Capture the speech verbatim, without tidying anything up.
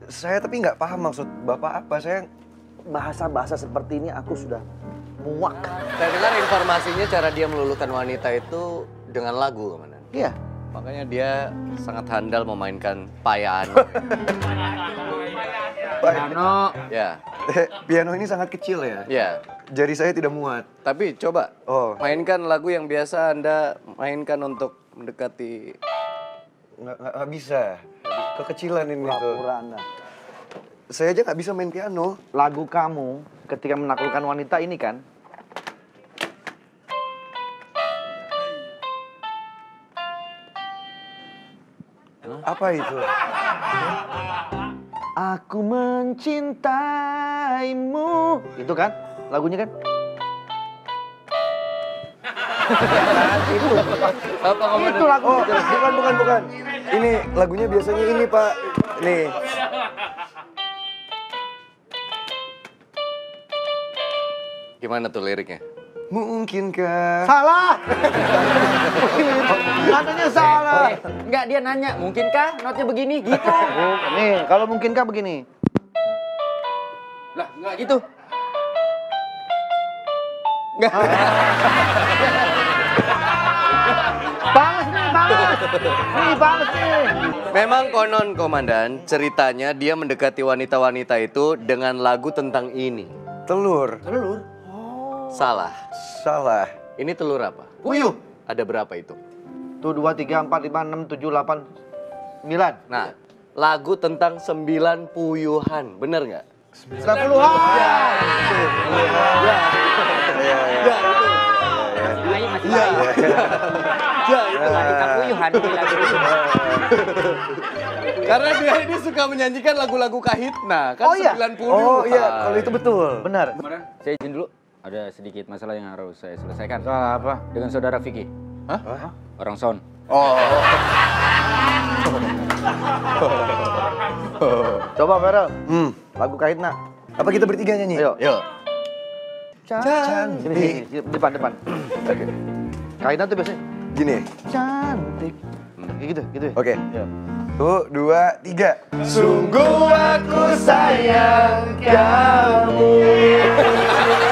Saya tapi nggak paham maksud Bapak apa. Saya Bahasa-bahasa seperti ini aku sudah muak. Saya dengar informasinya cara dia meluluhkan wanita itu dengan lagu, Komandan. Iya. Makanya dia sangat handal memainkan piano. Piano. Ya, piano ini sangat kecil ya. ya. Jari saya tidak muat. Tapi coba Oh. mainkan lagu yang biasa Anda mainkan untuk mendekati. Nggak, nggak, nggak bisa. Kekecilan ini tuh. Pura Anda. Saya aja nggak bisa main piano. Lagu kamu ketika menaklukkan wanita ini kan? Apa itu? Aku mencintaimu. Itu kan? Lagunya kan? itu. Apa Komandan? Itu lagu. Oh, bukan, bukan, bukan. Ini lagunya biasanya ini, Pak. Nih. Gimana tuh liriknya? Mungkinkah? Salah. Katanya salah. Eh, enggak, dia nanya, mungkinkah notnya begini? Gitu. Oh, nih, kalau mungkinkah begini? Lah, enggak gitu. Enggak. Balas nih, balas. Nih, balas nih. Memang konon Komandan, ceritanya dia mendekati wanita-wanita itu dengan lagu tentang ini. Telur. Telur. Salah. Salah. Ini telur apa? Puyuh. Ada berapa itu? Tuh, dua, tiga, empat, lima, enam, tujuh, delapan, sembilan. Nah, lagu tentang sembilan puyuhan, bener nggak? Sembilan puluhan. Ayo masih bayi. Ya, itu. Wanita puyuhan. Karena dia ini suka menyanyikan lagu-lagu kahitna, kan Oh, iya? sembilan puluh. Oh iya, kalau itu betul. Benar. Saya izin dulu. Ada sedikit masalah yang harus saya selesaikan. Salah apa? Dengan saudara Vicky. Hah? Orang sound. Oh. Coba, Farel. Hmm. Lagu Kahitna. Apa kita bertiga nyanyi? Ayo. Yuk. Cantik. Sini, sini, depan, depan. Oke. Kahitna tuh biasanya Gini. cantik. Gitu, gitu ya? Oke. Iya. Tuh, dua, tiga. Sungguh aku sayang kamu.